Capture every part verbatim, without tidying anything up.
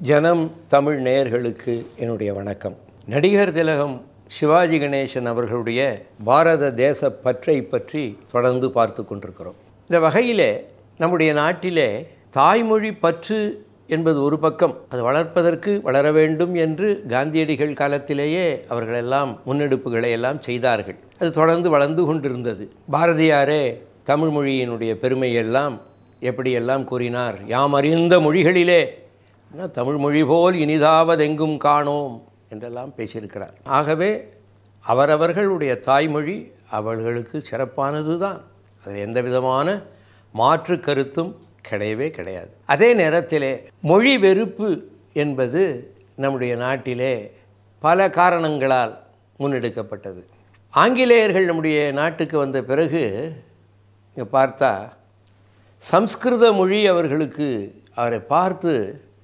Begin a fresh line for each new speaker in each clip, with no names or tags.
ஜனம் தமிழ் நேயர்களுக்கு என்னுடைய வணக்கம். நடிகர் திலகம் சிவாஜி கணேசன் அவர்களுடைய பாரத தேச பற்றை பற்றி தொடர்ந்து பார்த்து கொண்டிருக்கிறோம். இந்த வகையிலே நம்முடைய நாட்டிலே தாய்மொழி பற்று என்பது ஒரு பக்கம், அது வளர்ப்பதற்கு வளர வேண்டும் என்று காந்தியடிகள் காலத்திலேயே அவர்களெல்லாம் முன்னெடுப்புகளை எல்லாம் செய்தார்கள். அது தொடர்ந்து வளர்ந்து கொண்டிருந்தது. பாரதியாரே தமிழ் மொழியினுடைய பெருமையெல்லாம் எப்படியெல்லாம் கூறினார். யாம் அறிந்த மொழிகளிலே தமிழ் மொழி போல் இனிதாவதெங்கும் காணோம் என்றெல்லாம் பேசியிருக்கிறார். ஆகவே அவரவர்களுடைய தாய்மொழி அவர்களுக்கு சிறப்பானது தான், அதில் எந்த விதமான மாற்று கருத்தும் கிடையவே கிடையாது. அதே நேரத்திலே மொழி வெறுப்பு என்பது நம்முடைய நாட்டிலே பல காரணங்களால் முன்னெடுக்கப்பட்டது. ஆங்கிலேயர்கள் நம்முடைய நாட்டுக்கு வந்த பிறகு இங்கே பார்த்தா சம்ஸ்கிருத மொழி அவர்களுக்கு அவரை பார்த்து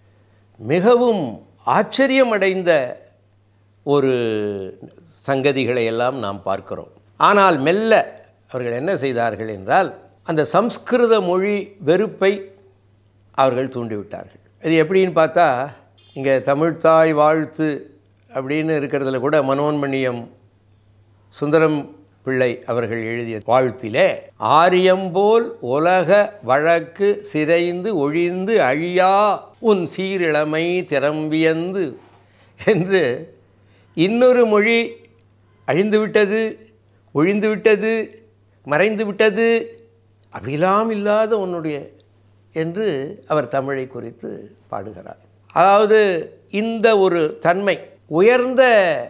மிகவும் ஆச்சரியமடைந்த ஒரு சங்கதிகளை எல்லாம் நாம் பார்க்கிறோம். ஆனால் மெல்ல அவர்கள் என்ன செய்தார்கள் என்றால் அந்த சம்ஸ்கிருத மொழி வெறுப்பை அவர்கள் தூண்டிவிட்டார்கள். இது எப்படின்னு பார்த்தா, இங்கே தமிழ்த்தாய் வாழ்த்து அப்படின்னு இருக்கிறதுல கூட மனோன்மணியம் சுந்தரம் பிள்ளை அவர்கள் எழுதிய வாழ்த்திலே ஆரியம்போல் உலக வழக்கு சிதைந்து ஒழிந்து அழியா உன் சீரிழமை திறம்பியந்து என்று இன்னொரு மொழி அழிந்துவிட்டது, ஒழிந்துவிட்டது, மறைந்து விட்டது, அப்படிலாம் இல்லாத உன்னுடைய என்று அவர் தமிழை குறித்து பாடுகிறார். அதாவது இந்த ஒரு தன்மை உயர்ந்த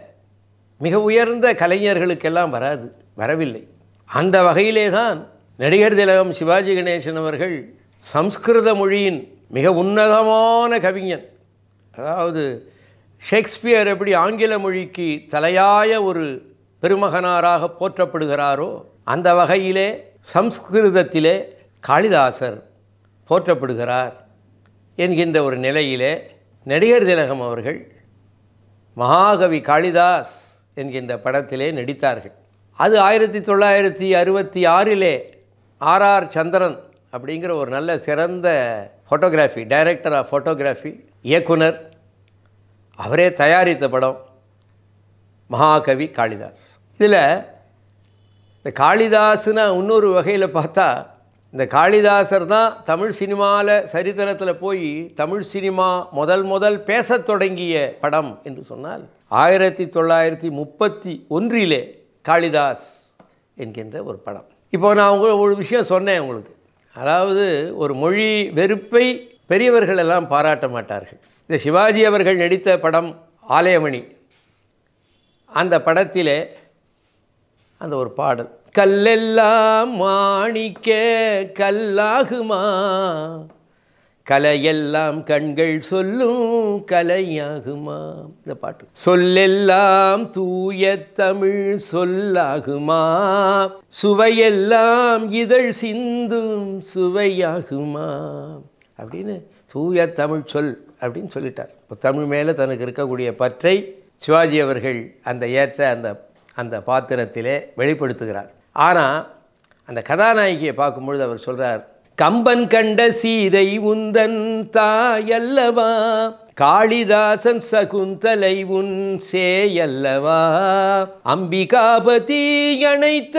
மிக உயர்ந்த கலைஞர்களுக்கெல்லாம் வராது, வரவில்லை. அந்த வகையிலே தான் நடிகர் திலகம் சிவாஜி கணேசன் அவர்கள் சம்ஸ்கிருத மொழியின் மிக உன்னதமான கவிஞன். அதாவது ஷேக்ஸ்பியர் எப்படி ஆங்கில மொழிக்கு தலையாய ஒரு பெருமகனாராக போற்றப்படுகிறாரோ, அந்த வகையிலே சம்ஸ்கிருதத்திலே காளிதாசர் போற்றப்படுகிறார் என்கின்ற ஒரு நிலையிலே நடிகர் திலகம் அவர்கள் மகாகவி காளிதாஸ் என்கின்ற படத்திலே நடித்தார்கள். அது ஆயிரத்தி தொள்ளாயிரத்தி அறுபத்தி ஆறிலே ஆர் ஆர் சந்திரன் அப்படிங்கிற ஒரு நல்ல சிறந்த ஃபோட்டோகிராஃபி டைரக்டர் ஆஃப் ஃபோட்டோகிராஃபி இயக்குனர், அவரே தயாரித்த படம் மகாகவி காளிதாஸ். இதில் இந்த காளிதாஸ்னா இன்னொரு வகையில் பார்த்தா, இந்த காளிதாசர் தான் தமிழ் சினிமாவில் சரித்திரத்தில் போய் தமிழ் சினிமா முதல் முதல் பேசத் தொடங்கிய படம் என்று சொன்னால் ஆயிரத்தி தொள்ளாயிரத்தி முப்பத்தி ஒன்றிலே காளிதாஸ் என்கின்ற ஒரு படம். இப்போ நான் உங்களுக்கு ஒரு விஷயம் சொன்னேன் உங்களுக்கு, அதாவது ஒரு மொழி வெறுப்பை பெரியவர்கள் எல்லாம் பாராட்ட மாட்டார்கள். இந்த சிவாஜி அவர்கள் நடித்த படம் ஆலயமணி, அந்த படத்திலே அந்த ஒரு பாடல், கல்லெல்லாம் மாணிக்க கல்லாகுமா, கலையெல்லாம் கண்கள் சொல்லும் கலையாகுமா, இந்த பாட்டு. சொல்லெல்லாம் தூய தமிழ் சொல்லாகுமா, சுவையெல்லாம் இதழ் சிந்தும் சுவையாகுமா அப்படின்னு தூய தமிழ் சொல் அப்படின்னு சொல்லிட்டார். இப்போ தமிழ் மேலே தனக்கு இருக்கக்கூடிய பற்றை சிவாஜி அவர்கள் அந்த ஏற்ற அந்த அந்த பாத்திரத்திலே வெளிப்படுத்துகிறார். ஆனால் அந்த கதாநாயகியை பார்க்கும்பொழுது அவர் சொல்கிறார், கம்பன் கண்ட சீதை உந்தன் தாயல்லவா, காளிதாசன் சகுந்தலை உன் சேயல்லவா, அம்பிகாபதி அணைத்த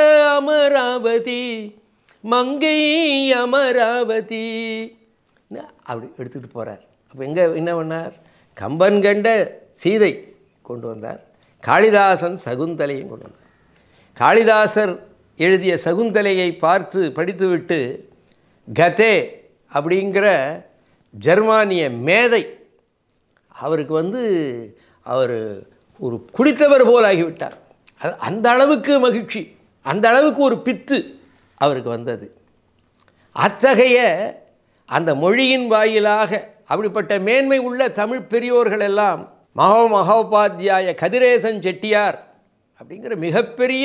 அமராவதி மங்கை அமராவதி அப்படி எடுத்துகிட்டு போகிறார். அப்போ எங்கே என்ன பண்ணார், கம்பன் கண்ட சீதை கொண்டு வந்தார், காளிதாசன் சகுந்தலையும் கொண்டு வந்தார். காளிதாசர் எழுதிய சகுந்தலையை பார்த்து படித்துவிட்டு கதே அப்படிங்கிற ஜெர்மானிய மேதை அவருக்கு வந்து அவர் ஒரு குடித்தவர் போல் ஆகிவிட்டார். அது அந்த அளவுக்கு மகிழ்ச்சி, அந்த அளவுக்கு ஒரு பித்து அவருக்கு வந்தது. அத்தகைய அந்த மொழியின் வாயிலாக அப்படிப்பட்ட மேன்மை உள்ள தமிழ் பெரியோர்கள் எல்லாம் மகா மகோபாத்தியாய கதிரேசன் செட்டியார் அப்படிங்கிற மிகப்பெரிய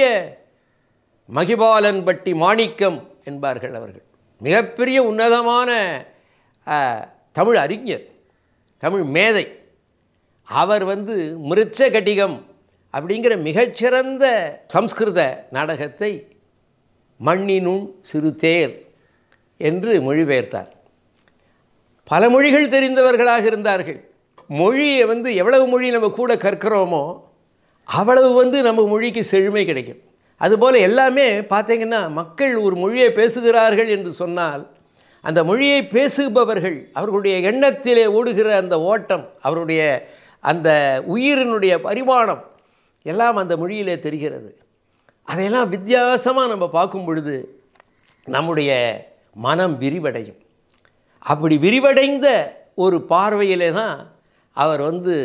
மகிபாலன் பட்டி மாணிக்கம் என்பார்கள் அவர்கள், மிகப்பெரிய உன்னதமான தமிழ் அறிஞர், தமிழ் மேதை. அவர் வந்து மிருச்ச கடிகம் அப்படிங்கிற மிகச்சிறந்த சம்ஸ்கிருத நாடகத்தை மண்ணினும் சிறு தேர் என்று மொழிபெயர்த்தார். பல மொழிகள் தெரிந்தவர்களாக இருந்தார்கள். மொழியை வந்து எவ்வளவு மொழி நம்ம கூட கற்கிறோமோ அவ்வளவு வந்து நம்ம மொழிக்கு செழுமை கிடைக்கும். அதுபோல் எல்லாமே பார்த்தீங்கன்னா மக்கள் ஒரு மொழியை பேசுகிறார்கள் என்று சொன்னால் அந்த மொழியை பேசுபவர்கள் அவர்களுடைய எண்ணத்திலே ஓடுகிற அந்த ஓட்டம், அவருடைய அந்த உயிரினுடைய பரிமாணம் எல்லாம் அந்த மொழியிலே தெரிகிறது. அதையெல்லாம் வித்தியாசமாக நம்ம பார்க்கும் பொழுது நம்முடைய மனம் விரிவடையும். அப்படி விரிவடைந்த ஒரு பார்வையிலே தான் அவர் வந்து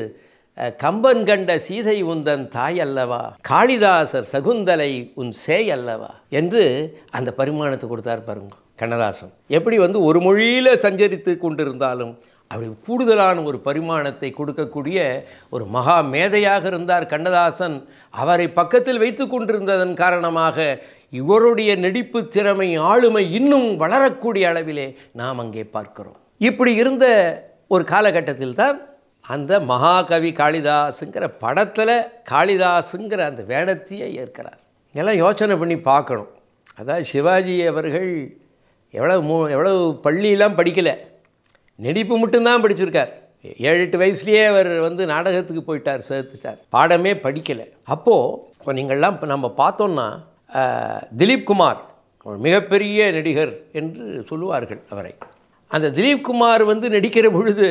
கம்பன் கண்ட சீதை உந்தன் தாய் அல்லவா, காளிதாசர் சகுந்தலை உன் சேய் அல்லவா என்று அந்த பரிமாணத்தை கொடுத்தார் பாருங்க கண்ணதாசன். எப்படி வந்து ஒரு மொழியில் சஞ்சரித்து கொண்டிருந்தாலும் அப்படி கூடுதலான ஒரு பரிமாணத்தை கொடுக்கக்கூடிய ஒரு மகா மேதையாக இருந்தார் கண்ணதாசன். அவரை பக்கத்தில் வைத்து கொண்டிருந்ததன் காரணமாக இவருடைய நடிப்பு திறமை, ஆளுமை இன்னும் வளரக்கூடிய அளவிலே நாம் அங்கே பார்க்கிறோம். இப்படி இருந்த ஒரு காலகட்டத்தில் தான் அந்த மகாகவி காளிதாசுங்கிற படத்தில் காளிதாசுங்கிற அந்த வேடத்தையே ஏற்கிறார். இதெல்லாம் யோசனை பண்ணி பார்க்கணும். அதாவது சிவாஜி அவர்கள் எவ்வளவு மூ எவ்வளவு பள்ளியெல்லாம் படிக்கலை, நடிப்பு மட்டும்தான் படிச்சிருக்கார். ஏழு எட்டு வயசுலேயே அவர் வந்து நாடகத்துக்கு போயிட்டார், சேர்த்துட்டார், பாடமே படிக்கலை. அப்போது இப்போ நீங்கள்லாம் இப்போ நம்ம பார்த்தோன்னா திலீப் குமார் ஒரு மிகப்பெரிய நடிகர் என்று சொல்லுவார்கள் அவரை. அந்த திலீப் குமார் வந்து நடிக்கிற பொழுது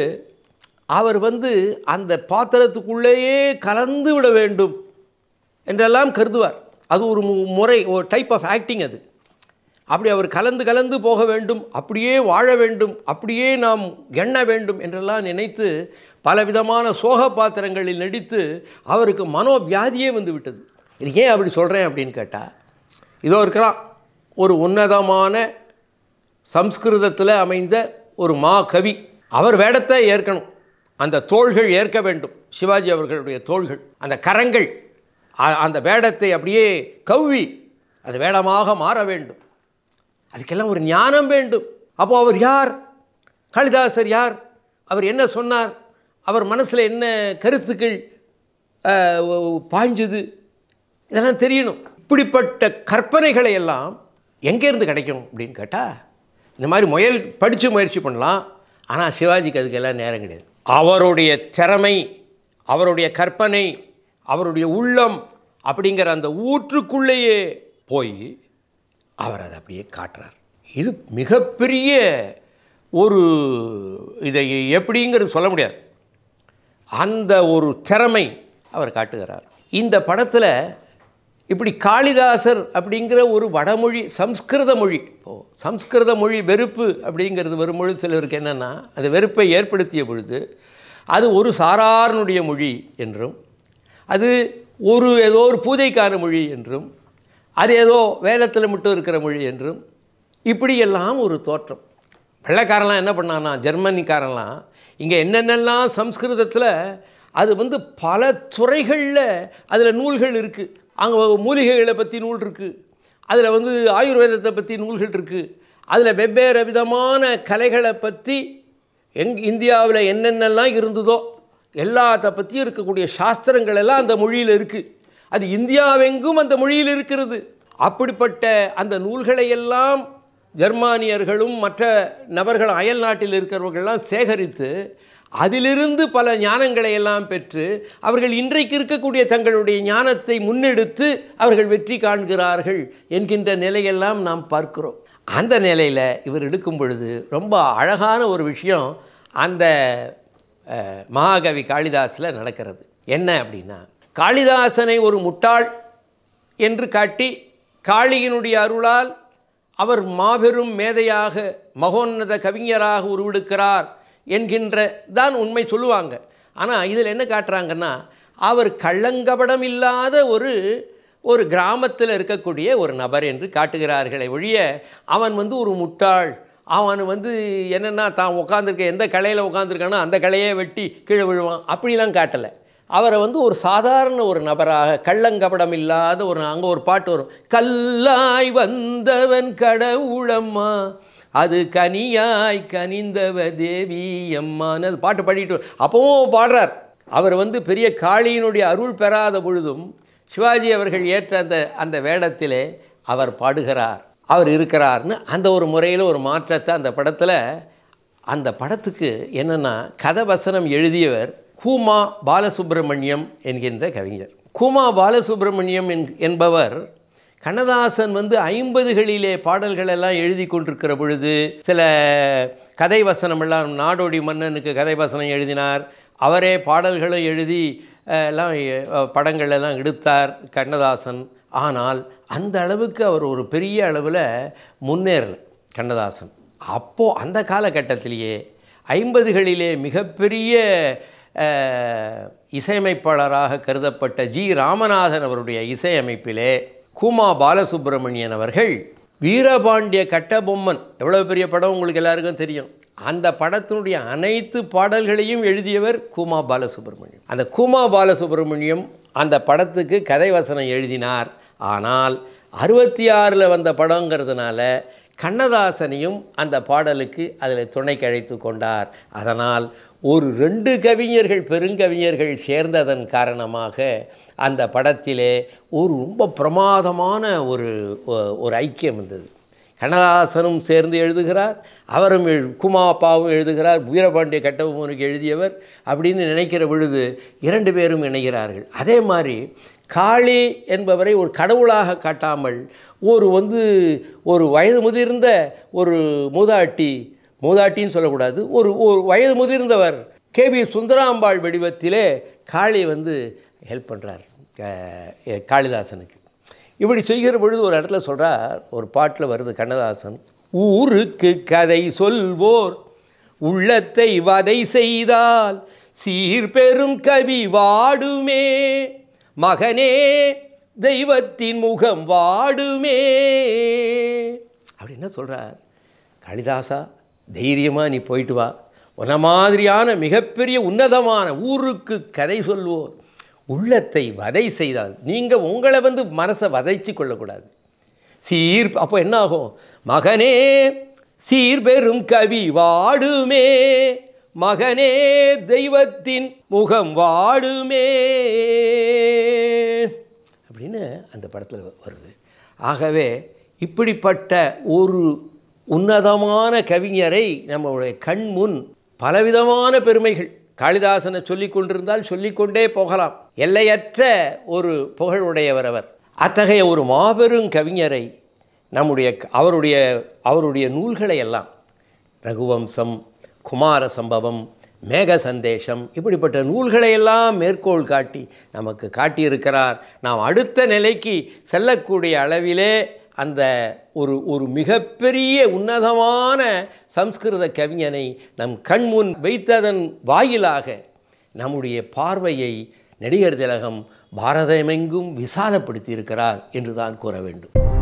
அவர் வந்து அந்த பாத்திரத்துக்குள்ளேயே கலந்து விட வேண்டும் என்றெல்லாம் கருதுவார். அது ஒரு முறை, ஒரு டைப் ஆஃப் ஆக்டிங் அது. அப்படி அவர் கலந்து கலந்து போக வேண்டும், அப்படியே வாழ வேண்டும், அப்படியே நாம் எண்ண வேண்டும் என்றெல்லாம் நினைத்து பலவிதமான சோக பாத்திரங்களில் நடித்து அவருக்கு மனோவியாதியே வந்து விட்டது. இது ஏன் அப்படி சொல்கிறேன் அப்படின்னு கேட்டால், இதோ இருக்கிறான் ஒரு உன்னதமான சம்ஸ்கிருதத்தில் அமைந்த ஒரு மா கவி, அவர் வேடத்தை ஏற்கணும், அந்த தோள்கள் ஏற்க வேண்டும், சிவாஜி அவர்களுடைய தோள்கள், அந்த கரங்கள் அந்த வேடத்தை அப்படியே கவ்வி அது வேடமாக மாற வேண்டும். அதுக்கெல்லாம் ஒரு ஞானம் வேண்டும். அப்போது அவர் யார், காளிதாசர் யார், அவர் என்ன சொன்னார், அவர் மனசில் என்ன கருத்துக்கள் பாய்ஞ்சுது, இதெல்லாம் தெரியணும். இப்படிப்பட்ட கற்பனைகளை எல்லாம் எங்கேருந்து கிடைக்கும் அப்படின்னு கேட்டால், இந்த மாதிரி முயல் படித்து முயற்சி பண்ணலாம். ஆனால் சிவாஜிக்கு அதுக்கெல்லாம் நேரம் கிடையாது. அவருடைய திறமை, அவருடைய கற்பனை, அவருடைய உள்ளம் அப்படிங்கிற அந்த ஊற்றுக்குள்ளேயே போய் அவர் அதை அப்படியே காட்டுறார். இது மிகப்பெரிய ஒரு, இதை எப்படிங்கிறது சொல்ல முடியாது, அந்த ஒரு திறமை அவர் காட்டுகிறார். இந்த படத்தில் இப்படி காளிதாசர் அப்படிங்கிற ஒரு வடமொழி சம்ஸ்கிருத மொழி, இப்போது சம்ஸ்கிருத மொழி வெறுப்பு அப்படிங்கிறது வரும்பொழுது சிலருக்கு என்னென்னா, அது வெறுப்பை ஏற்படுத்திய பொழுது அது ஒரு சாராரனுடைய மொழி என்றும், அது ஒரு ஏதோ ஒரு பூஜைக்கான மொழி என்றும், அது ஏதோ வேதத்தில் மட்டும் இருக்கிற மொழி என்றும், இப்படியெல்லாம் ஒரு தோற்றம். வெள்ளைக்காரெல்லாம் என்ன பண்ணான்னா, ஜெர்மனிக்காரெல்லாம் இங்கே என்னென்னலாம் சம்ஸ்கிருதத்தில் அது வந்து பல துறைகளில் அதில் நூல்கள் இருக்குது. அங்கே மூலிகைகளை பற்றி நூல் இருக்குது, அதில் வந்து ஆயுர்வேதத்தை பற்றி நூல்கள் இருக்குது, அதில் வெவ்வேறு விதமான கலைகளை பற்றி எங் இந்தியாவில் என்னென்னலாம் இருந்ததோ எல்லாத்தை பற்றியும் இருக்கக்கூடிய சாஸ்திரங்கள் எல்லாம் அந்த மொழியில் இருக்குது. அது இந்தியாவெங்கும் அந்த மொழியில் இருக்கிறது. அப்படிப்பட்ட அந்த நூல்களை எல்லாம் ஜெர்மானியர்களும் மற்ற நபர்கள் அயல் நாட்டில் இருக்கிறவர்கள்லாம் சேகரித்து அதிலிருந்து பல ஞானங்களை எல்லாம் பெற்று அவர்கள் இன்றைக்கு இருக்கக்கூடிய தங்களுடைய ஞானத்தை முன்னெடுத்து அவர்கள் வெற்றி காண்கிறார்கள் என்கின்ற நிலையெல்லாம் நாம் பார்க்கிறோம். அந்த நிலையில் இவர் எடுக்கும் பொழுது ரொம்ப அழகான ஒரு விஷயம் அந்த மகாகவி காளிதாஸில் நடக்கிறது. என்ன அப்படின்னா, காளிதாசனை ஒரு முட்டாள் என்று காட்டி காளியினுடைய அருளால் அவர் மாபெரும் மேதையாக மகோன்னத கவிஞராக உருவெடுக்கிறார் என்கின்ற தான் உண்மை சொல்லுவாங்க. ஆனால் இதில் என்ன காட்டுறாங்கன்னா, அவர் கள்ளங்கபடம் இல்லாத ஒரு ஒரு கிராமத்தில் இருக்கக்கூடிய ஒரு நபர் என்று காட்டுகிறார்களே ஒழிய அவன் வந்து ஒரு முட்டாள், அவன் வந்து என்னென்னா தான் உட்காந்துருக்க எந்த கலையில் உட்காந்துருக்கானோ அந்த கலையை வெட்டி கீழே விழுவான், அப்படிலாம் காட்டலை. அவரை வந்து ஒரு சாதாரண ஒரு நபராக, கள்ளங்கபடம் இல்லாத ஒரு, அங்கே ஒரு பாட்டு வரும், கல்லாய் வந்தவன் கடவுளம்மா அது கனியாய் கனிந்தவ தேவி அம்மான்னு அது பாட்டு பாடிட்டு அப்பவும் பாடுறார். அவர் வந்து பெரிய காளியினுடைய அருள் பெறாத பொழுதும் சிவாஜி அவர்கள் ஏற்ற அந்த அந்த வேடத்திலே அவர் பாடுகிறார், அவர் இருக்கிறார்னு அந்த ஒரு முறையில் ஒரு மாற்றத்தை அந்த படத்தில் அந்த படத்துக்கு என்னென்னா கதை வசனம் எழுதியவர் கூமா பாலசுப்ரமணியம் என்கின்ற கவிஞர். கூமா பாலசுப்ரமணியம் என் என்பவர் கண்ணதாசன் வந்து ஐம்பதுகளிலே பாடல்களெல்லாம் எழுதி கொண்டிருக்கிற பொழுது சில கதை வசனமெல்லாம் நாடோடி மன்னனுக்கு கதை வசனம் எழுதினார். அவரே பாடல்களும் எழுதி எல்லாம் படங்கள் எல்லாம் எடுத்தார் கண்ணதாசன். ஆனால் அந்த அளவுக்கு அவர் ஒரு பெரிய அளவில் முன்னேறலை கண்ணதாசன். அப்போது அந்த காலகட்டத்திலேயே ஐம்பதுகளிலே மிகப்பெரிய இசையமைப்பாளராக கருதப்பட்ட ஜி ராமநாதன் அவருடைய இசையமைப்பிலே கூமா பாலசுப்ரமணியன் அவர்கள் வீரபாண்டிய கட்டபொம்மன், எவ்வளோ பெரிய படம் உங்களுக்கு எல்லாருக்கும் தெரியும், அந்த படத்தினுடைய அனைத்து பாடல்களையும் எழுதியவர் கூமா பாலசுப்ரமணியம். அந்த கூமா பாலசுப்ரமணியம் அந்த படத்துக்கு கதை வசனம் எழுதினார். ஆனால் அறுபத்தி ஆறில் வந்த படங்கிறதுனால கண்ணதாசனையும் அந்த பாடலுக்கு அதில் துணைக்கு அழைத்து கொண்டார். அதனால் ஒரு ரெண்டு கவிஞர்கள் பெருங்கவிஞர்கள் சேர்ந்ததன் காரணமாக அந்த படத்திலே ஒரு ரொம்ப பிரமாதமான ஒரு ஒரு ஐக்கியம் இருந்தது. கண்ணதாசனும் சேர்ந்து எழுதுகிறார், அவரும் குமாப்பாவும் எழுதுகிறார், வீரபாண்டிய கட்டபொம்மனுக்கு எழுதியவர் அப்படின்னு நினைக்கிற பொழுது இரண்டு பேரும் இணைகிறார்கள். அதே மாதிரி காளி என்பவரை ஒரு கடவுளாக காட்டாமல் ஒரு வந்து ஒரு வயது முதிர்ந்த ஒரு மூதாட்டி, மூதாட்டின்னு சொல்லக்கூடாது, ஒரு ஒரு வயது முதிர்ந்தவர் கே பி சுந்தராம்பாள் வடிவத்திலே காளி வந்து ஹெல்ப் பண்ணுறார் காளிதாசனுக்கு. இப்படி செய்கிற பொழுது ஒரு இடத்துல சொல்கிறார், ஒரு பாட்டில் வருது கண்ணதாசன், ஊருக்கு கதை சொல்வோர் உள்ளத்தை வதை செய்தால் சீர்பெரும் கவி வாடுமே, மகனே தெய்வத்தின் முகம் வாடுமே அப்படின்னு சொல்கிறார். காளிதாசா, தைரியமாக நீ போயிட்டு வா, உன்ன மாதிரியான மிகப்பெரிய உன்னதமான ஊருக்கு கதை சொல்வோர் உள்ளத்தை வதை செய்தால், நீங்கள் உங்களை வந்து மனசை வதைச்சு கொள்ளக்கூடாது. சீர் அப்போ என்ன ஆகும், மகனே சீர்பெரும் கவி வாடுமே, மகனே தெய்வத்தின் முகம் வாடுமே அப்படின்னு அந்த படத்தில் வருது. ஆகவே இப்படிப்பட்ட ஒரு உன்னதமான கவிஞரை நம்முடைய கண் முன் பலவிதமான பெருமைகள் காளிதாசனை சொல்லிக் கொண்டிருந்தால் சொல்லிக்கொண்டே போகலாம். எல்லையற்ற ஒரு புகழுடையவர் அவர். அத்தகைய ஒரு மாபெரும் கவிஞரை நம்முடைய அவருடைய அவருடைய நூல்களை எல்லாம் ரகுவம்சம், குமார சம்பவம், மேக சந்தேஷம் இப்படிப்பட்ட நூல்களை எல்லாம் மேற்கோள் காட்டி நமக்கு காட்டியிருக்கிறார். நாம் அடுத்த நிலைக்கு செல்லக்கூடிய அளவிலே அந்த ஒரு ஒரு மிகப்பெரிய உன்னதமான சம்ஸ்கிருத கவிஞனை நம் கண்முன் வைத்ததன் வாயிலாக நம்முடைய பார்வையை நடிகர் திலகம் பாரதமெங்கும் விசாலப்படுத்தி இருக்கிறார் என்று தான் கூற வேண்டும்.